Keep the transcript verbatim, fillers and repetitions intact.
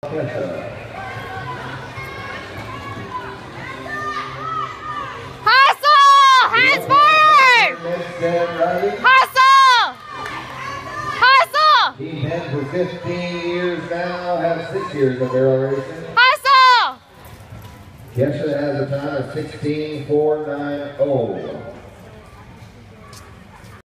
Kesha. Hustle! Hands forward! Hustle! Hustle! He's been for fifteen years now, has six years of barrel racing. Hustle! Kesha has a time of sixteen four nine oh.